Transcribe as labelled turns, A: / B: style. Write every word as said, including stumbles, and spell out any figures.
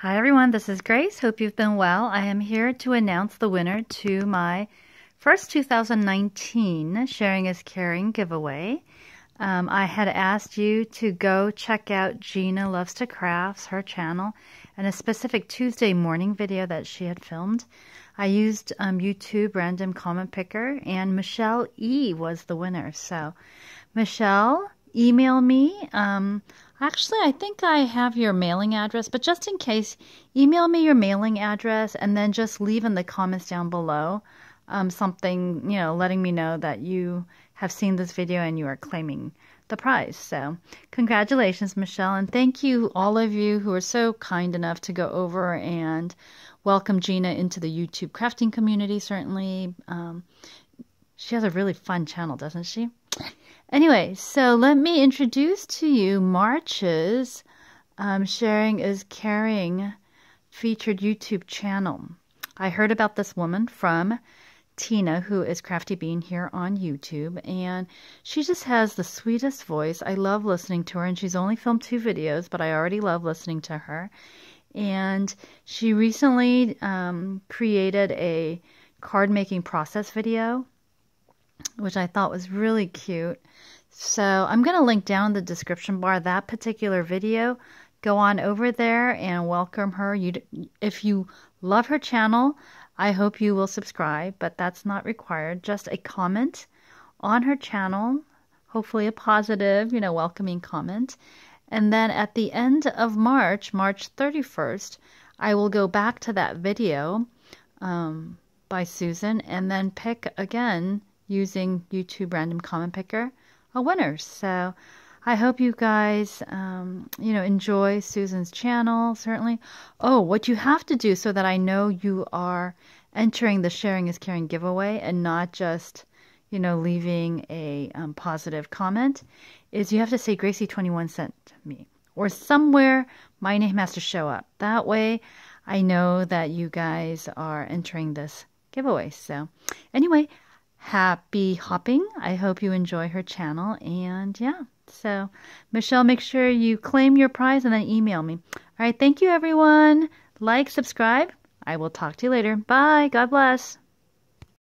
A: Hi everyone, this is Grace. Hope you've been well. I am here to announce the winner to my first two thousand nineteen Sharing is Caring giveaway. Um, I had asked you to go check out Gina Loves to Crafts, her channel, and a specific Tuesday morning video that she had filmed. I used um, YouTube Random Comment Picker, and Michelle E was the winner. So, Michelle, email me. Um, actually, I think I have your mailing address, but just in case, email me your mailing address and then just leave in the comments down below um, something, you know, letting me know that you have seen this video and you are claiming the prize. So congratulations, Michelle, and thank you all of you who are so kind enough to go over and welcome Gina into the YouTube crafting community. Certainly, um, she has a really fun channel, doesn't she? Anyway, so let me introduce to you March's um, Sharing is Caring featured YouTube channel. I heard about this woman from Tina, who is Crafty Bean here on YouTube, and she just has the sweetest voice. I love listening to her, and she's only filmed two videos, but I already love listening to her. And she recently um, created a card making process video, which I thought was really cute. So I'm going to link down in the description bar that particular video. Go on over there and welcome her. You, if you love her channel, I hope you will subscribe, but that's not required. Just a comment on her channel, hopefully a positive, you know, welcoming comment. And then at the end of March, March thirty-first, I will go back to that video um, by Susan and then pick again using YouTube Random Comment Picker a winner. So I hope you guys, um, you know, enjoy Susan's channel, certainly. Oh, what you have to do so that I know you are entering the Sharing is Caring giveaway and not just, you know, leaving a um, positive comment is you have to say Gracie twenty-one sent me, or somewhere my name has to show up. That way I know that you guys are entering this giveaway. So anyway, happy hopping. I hope you enjoy her channel. And yeah, so Michelle, make sure you claim your prize and then email me. All right. Thank you, everyone. Like, subscribe. I will talk to you later. Bye. God bless.